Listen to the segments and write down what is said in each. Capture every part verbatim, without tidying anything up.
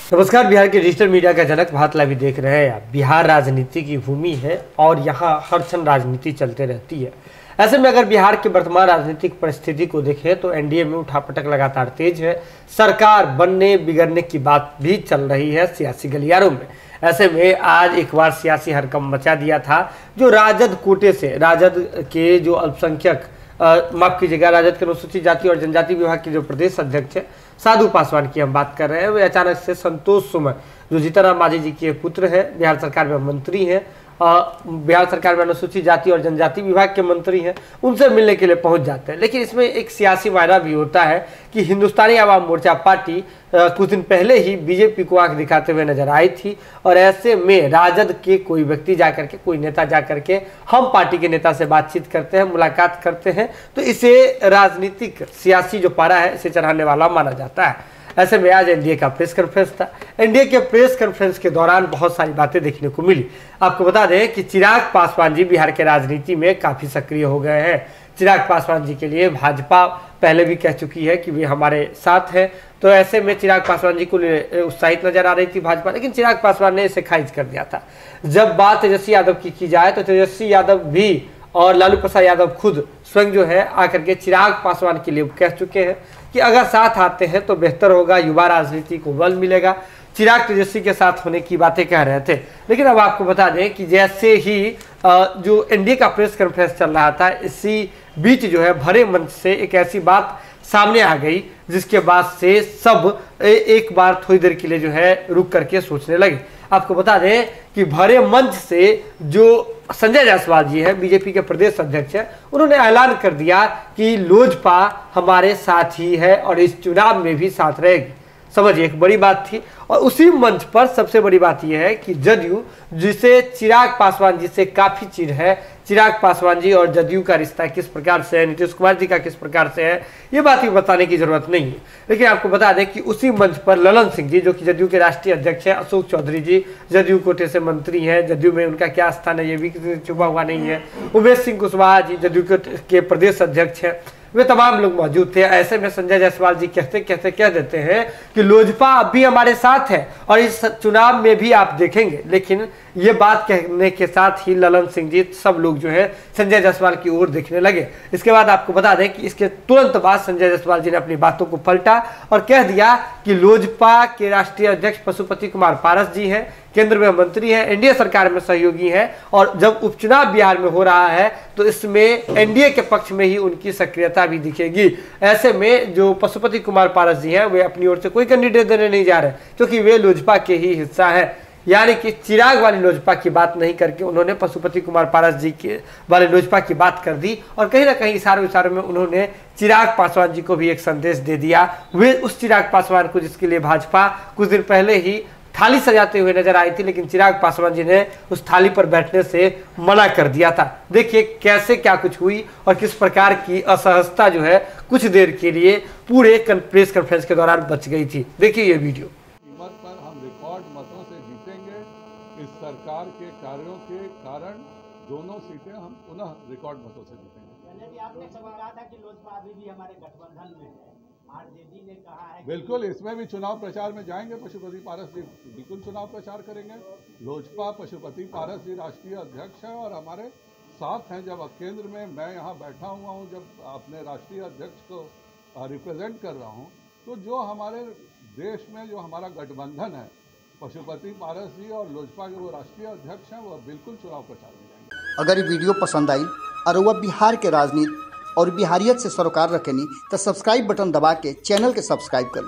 नमस्कार। बिहार के digital media का जनक भारत लाइव देख रहे हैं आप। बिहार राजनीति की भूमि है और यहाँ हर क्षण राजनीति चलते रहती है। ऐसे में अगर बिहार की वर्तमान राजनीतिक परिस्थिति को देखें तो एनडीए में उठापटक लगातार तेज है। सरकार बनने बिगड़ने की बात भी चल रही है सियासी गलियारों में। ऐसे में आज एक बार सियासी हड़कंप मचा दिया था जो राजद कोटे से, राजद के जो अल्पसंख्यक माफ कीजिएगा राजद के अनुसूचित जाति और जनजाति विभाग के जो प्रदेश अध्यक्ष है साधु पासवान की हम बात कर रहे हैं। वे अचानक से संतोष सुमन जो जीतनराम मांझी जी के पुत्र हैं, बिहार सरकार में मंत्री हैं, बिहार सरकार में अनुसूचित जाति और जनजाति विभाग के मंत्री हैं, उनसे मिलने के लिए पहुंच जाते हैं। लेकिन इसमें एक सियासी मायना भी होता है कि हिंदुस्तानी आवाम मोर्चा पार्टी कुछ दिन पहले ही बीजेपी को आंख दिखाते हुए नजर आई थी और ऐसे में राजद के कोई व्यक्ति जाकर के, कोई नेता जाकर के हम पार्टी के नेता से बातचीत करते हैं, मुलाकात करते हैं, तो इसे राजनीतिक सियासी जो पारा है इसे चढ़ाने वाला माना जाता है। ऐसे में आज एनडीए का प्रेस कॉन्फ्रेंस था। एनडीए के प्रेस कॉन्फ्रेंस के दौरान बहुत सारी बातें देखने को मिली। आपको बता दें कि चिराग पासवान जी बिहार के राजनीति में काफी सक्रिय हो गए हैं। चिराग पासवान जी के लिए भाजपा पहले भी कह चुकी है कि वे हमारे साथ हैं, तो ऐसे में चिराग पासवान जी को उत्साहित नजर आ रही थी भाजपा, लेकिन चिराग पासवान ने इसे खारिज कर दिया था। जब बात तेजस्वी यादव की की जाए तो तेजस्वी यादव भी और लालू प्रसाद यादव खुद स्वयं जो है आकर के चिराग पासवान के लिए कह चुके हैं कि अगर साथ आते हैं तो बेहतर होगा, युवा राजनीति को बल मिलेगा। चिराग तेजस्वी के साथ होने की बातें कह रहे थे, लेकिन अब आपको बता दें कि जैसे ही जो एनडीए का प्रेस कॉन्फ्रेंस चल रहा था, इसी बीच जो है भरे मंच से एक ऐसी बात सामने आ गई जिसके बाद से सब एक बार थोड़ी देर के लिए जो है रुक करके सोचने लगे। आपको बता दें कि भरे मंच से जो संजय जायसवाल जी हैं, बीजेपी के प्रदेश अध्यक्ष हैं, उन्होंने ऐलान कर दिया कि लोजपा हमारे साथ ही है और इस चुनाव में भी साथ रहेगी। समझिए, एक बड़ी बात थी। और उसी मंच पर सबसे बड़ी बात यह है कि जदयू, जिसे चिराग पासवान जी से काफी चिढ़ है, चिराग पासवान जी और जदयू का रिश्ता किस प्रकार से है, नीतीश कुमार जी का किस प्रकार से है, ये बात भी बताने की जरूरत नहीं है। लेकिन आपको बता दें कि उसी मंच पर ललन सिंह जी जो कि जदयू के राष्ट्रीय अध्यक्ष हैं, अशोक चौधरी जी जदयू कोटे से मंत्री हैं, जदयू में उनका क्या स्थान है ये भी किसी से छुपा हुआ नहीं है, उमेश सिंह कुशवाहा जी जदयू के प्रदेश अध्यक्ष हैं, वे तमाम लोग मौजूद थे। ऐसे में संजय जायसवाल जी कहते कहते कह देते हैं कि लोजपा अब भी हमारे साथ है और इस चुनाव में भी आप देखेंगे। लेकिन ये बात कहने के साथ ही ललन सिंह जी सब लोग जो है संजय जायसवाल की ओर देखने लगे। इसके बाद आपको बता दें कि इसके तुरंत बाद संजय जायसवाल जी ने अपनी बातों को पलटा और कह दिया कि लोजपा के राष्ट्रीय अध्यक्ष पशुपति कुमार पारस जी हैं, केंद्र में मंत्री हैं, एनडीए सरकार में सहयोगी हैं और जब उपचुनाव बिहार में हो रहा है तो इसमें एनडीए के पक्ष में ही उनकी सक्रियता भी दिखेगी। ऐसे में जो पशुपति कुमार पारस जी हैं वे अपनी ओर से कोई कैंडिडेट देने नहीं जा रहे क्योंकि वे लोजपा के ही हिस्सा है। यानी कि चिराग वाली लोजपा की बात नहीं करके उन्होंने पशुपति कुमार पारस जी के वाले लोजपा की बात कर दी और कहीं ना कहीं इशारों इशारों में उन्होंने चिराग पासवान जी को भी एक संदेश दे दिया। वे उस चिराग पासवान को जिसके लिए भाजपा कुछ दिन पहले ही थाली सजाते हुए नजर आई थी, लेकिन चिराग पासवान जी ने उस थाली पर बैठने से मना कर दिया था। देखिए कैसे क्या कुछ हुई और किस प्रकार की असहजता जो है कुछ देर के लिए पूरे प्रेस कॉन्फ्रेंस के दौरान बच गई थी। देखिए ये वीडियो। कीमत पर हम रिकॉर्ड मतों से जीतेंगे। इस सरकार के कार्यों के कारण दोनों सीटें हम पुनः रिकॉर्ड मतों से जीतेंगे। आपने कहा था कि लोजपा अभी भी हमारे गठबंधन में है, आरजेडी ने कहा है। बिल्कुल, इसमें भी चुनाव प्रचार में जाएंगे। पशुपति पारस जी बिल्कुल चुनाव प्रचार करेंगे। लोजपा पशुपति पारस जी राष्ट्रीय अध्यक्ष हैं और हमारे साथ हैं। जब केंद्र में मैं यहाँ बैठा हुआ हूँ, जब अपने राष्ट्रीय अध्यक्ष को रिप्रेजेंट कर रहा हूँ, तो जो हमारे देश में जो हमारा गठबंधन है, पशुपति पारस जी और लोजपा के वो राष्ट्रीय अध्यक्ष हैं, वो बिल्कुल चुनाव प्रचार में जाएंगे। अगर ये वीडियो पसंद आई और वह बिहार के राजनीति और बिहारियत से सरोकार रखेनी तो सब्सक्राइब बटन दबा के चैनल के सब्सक्राइब कर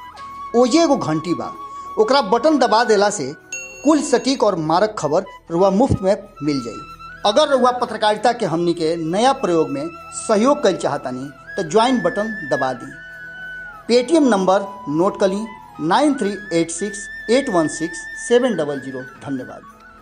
ली। ओजे एगो घंटी बा, ओकरा बटन दबा देला से कुल सटीक और मारक खबर रुआ मुफ्त में मिल जाई। अगर रुआ पत्रकारिता के हमनी के नया प्रयोग में सहयोग कर चाहतानी तो ज्वाइन बटन दबा दी। पेटीएम नंबर नोट कर ली nine three eight six eight one six seven double zero. धन्यवाद।